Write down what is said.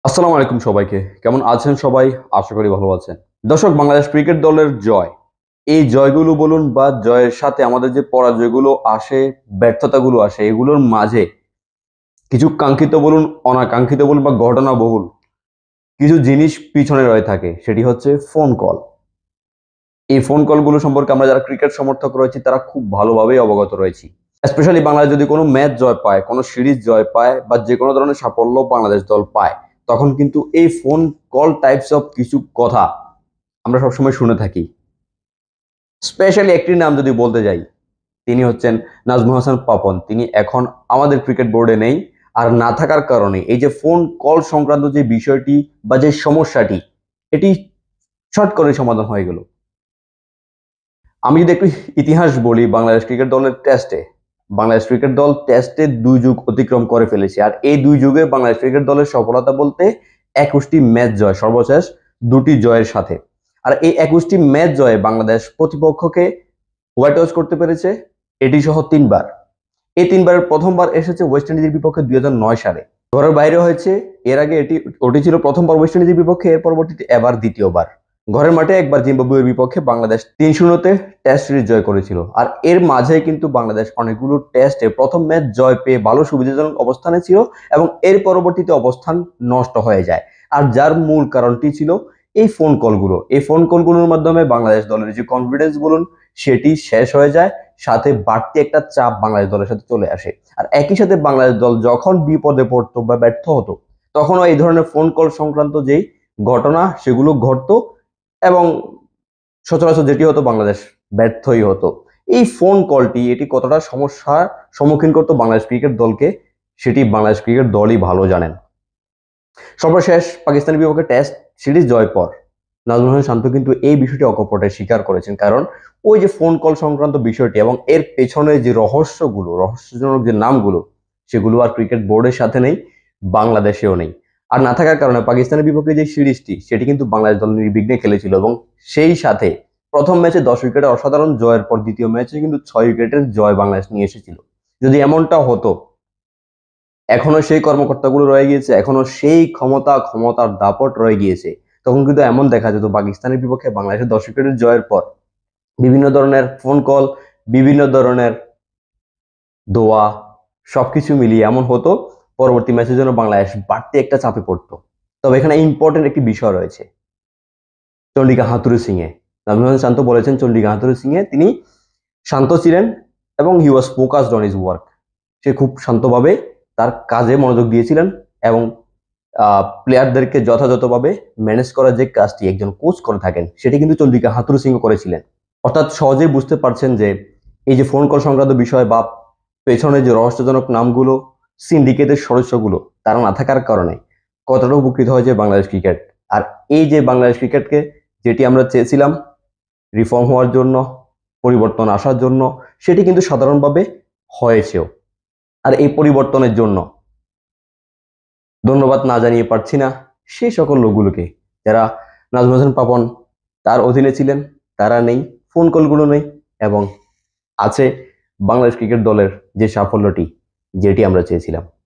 আসসালামু আলাইকুম সবাইকে। কেমন আছেন সবাই? আশা করি ভালো আছেন। দর্শক, বাংলাদেশ ক্রিকেট দলের জয়, এই জয়গুলো বলুন বা জয়ের সাথে আমাদের যে পরাজয়গুলো আসে, ব্যর্থতাগুলো আসে, এগুলোর মাঝে কিছু কাঙ্ক্ষিত বলুন, অনাকাঙ্ক্ষিত বলুন বা ঘটনা বহুল কিছু জিনিস পিছনে রয়ে থাকে। সেটি হচ্ছে ফোন কল। এই ফোন কলগুলো সম্পর্কে আমরা যারা ক্রিকেট সমর্থক রয়েছি তারা খুব ভালোভাবেই অবগত রয়েছি। স্পেশালি বাংলাদেশ যদি কোনো ম্যাচ জয় পায়, কোনো সিরিজ জয় পায় বা যে কোনো ধরনের সাফল্য বাংলাদেশ দল পায়, তখন কিন্তু এই ফোন কল টাইপস অফ কিছু কথা আমরা সবসময় শুনে থাকি। স্পেশালি একটি নাম যদি বলতে যাই, তিনি হচ্ছেন নাজমুল হাসান পাপন। তিনি এখন আমাদের ক্রিকেট বোর্ডে নেই। আর না থাকার কারণে এই যে ফোন কল সংক্রান্ত যে বিষয়টি বা যে সমস্যাটি, এটি শর্ট করে সমাধান হয়ে গেল। আমি যদি একটু ইতিহাস বলি, বাংলাদেশ ক্রিকেট দলের টেস্টে, বাংলাদেশ ক্রিকেট দল টেস্টে ২ যুগ অতিক্রম করে ফেলেছে। আর এই ২ যুগে বাংলাদেশ ক্রিকেট দলের সফলতা বলতে ২১টি ম্যাচ জয়, সর্বশেষ ২টি জয়ের সাথে। আর এই ২১টি ম্যাচ জয়ে বাংলাদেশ প্রতিপক্ষকে হোয়াইট ওয়াশ করতে পেরেছে এটি সহ ৩ বার। এই ৩ বারের প্রথমবার এসেছে ওয়েস্ট ইন্ডিজের বিপক্ষে ২০০৯ সালে, ঘরের বাইরে হয়েছে। এর আগে ওটি ছিল প্রথমবার ওয়েস্ট ইন্ডিজের বিপক্ষে, এর পরবর্তীতে এবার দ্বিতীয়বার। ঘরের মাঠে একবার জিম্বাবুয়ের বিপক্ষে বাংলাদেশ ৩-০ টেস্ট সিরিজ জয় করেছিল। আর এর মাঝে কিন্তু বাংলাদেশ অনেকগুলো টেস্টে প্রথম ম্যাচ জয় পেয়ে ভালো সুবিধাজনক অবস্থানে ছিল এবং এর পরবর্তীতে অবস্থান নষ্ট হয়ে যায়। আর যার মূল কারণটি ছিল এই ফোন কলগুলো। এই ফোন কলগুলোর মাধ্যমে বাংলাদেশ দলের যে কনফিডেন্স বলুন সেটি শেষ হয়ে যায়, সাথে বাড়তি একটা চাপ বাংলাদেশ দলের সাথে চলে আসে। আর একই সাথে বাংলাদেশ দল যখন বিপদে পড়তো বা ব্যর্থ হতো, তখনও এই ধরনের ফোন কল সংক্রান্ত যেই ঘটনা সেগুলো ঘটতো এবং সচরাচর যেটি হতো বাংলাদেশ ব্যর্থই হতো। এই ফোন কলটি এটি কতটা সমস্যার সম্মুখীন করতো বাংলাদেশ ক্রিকেট দলকে, সেটি বাংলাদেশ ক্রিকেট দলই ভালো জানেন। সর্বশেষ পাকিস্তানের বিপক্ষে টেস্ট সিরিজ জয় পর নাজমুল হাসান শান্ত কিন্তু এই বিষয়টি অকপটে স্বীকার করেছেন। কারণ ওই যে ফোন কল সংক্রান্ত বিষয়টি এবং এর পেছনে যে রহস্যজনক যে নামগুলো, সেগুলো আর ক্রিকেট বোর্ডের সাথে নেই, বাংলাদেশেও নেই। আর না থাকার কারণে পাকিস্তানের বিপক্ষে যে সিরিজটি সেটি কিন্তু বাংলাদেশ দল নির্বিঘ্নে খেলেছিল এবং সেই সাথে প্রথম ম্যাচে ১০ উইকেটের অসাধারণ জয়ের পর দ্বিতীয় ম্যাচে কিন্তু ৬ উইকেটের জয় বাংলাদেশ নিয়ে এসেছিল। যদি এমনটা হতো, এখনো সেই কর্মকর্তাগুলো রয়ে গিয়েছে, এখনো সেই ক্ষমতার দাপট রয়ে গিয়েছে, তখন কিন্তু এমন দেখা যেত বাকিস্তানের বিপক্ষে বাংলাদেশের ১০ উইকেটের জয়ের পর বিভিন্ন ধরনের ফোন কল, বিভিন্ন ধরনের দোয়া, সবকিছু মিলিয়ে এমন হতো পরবর্তী ম্যাচের জন্য বাংলাদেশ বাড়তি একটা চাপে পড়তো। তবে এখানে ইম্পর্টেন্ট একটি বিষয় রয়েছে, চন্ডিকা হাথুরু সিং এ। নাজমুল শান্ত বলেছেন চন্ডিকা হাথুরু সিং এ তিনি শান্ত ছিলেন এবং he was focused on his work. সে খুব শান্তভাবে তার কাজে মনোযোগ দিয়েছিলেন এবং প্লেয়ারদেরকে যথাযথভাবে ম্যানেজ করার যে কাজটি একজন কোচ করে থাকেন, সেটি কিন্তু চন্ডিকা হাথুরু সিং করেছিলেন। অর্থাৎ সহজেই বুঝতে পারছেন যে এই যে ফোন কল সংক্রান্ত বিষয় বা পেছনে যে রহস্যজনক নামগুলো, সিন্ডিকেটের সদস্যগুলো, তারা না থাকার কারণে কতটা উপকৃত হয়েছে বাংলাদেশ ক্রিকেট। আর এই যে বাংলাদেশ ক্রিকেটকে যেটি আমরা চেয়েছিলাম রিফর্ম হওয়ার জন্য, পরিবর্তন আসার জন্য, সেটি কিন্তু সাধারণভাবে হয়েছেও। আর এই পরিবর্তনের জন্য ধন্যবাদ না জানিয়ে পারছি না সেই সকল লোকগুলোকে যারা নাজমুল হাসান পাপন তার অধীনে ছিলেন, তারা নেই, ফোন কলগুলো নেই এবং আছে বাংলাদেশ ক্রিকেট দলের যে সাফল্যটি যেটি আমরা চেয়েছিলাম।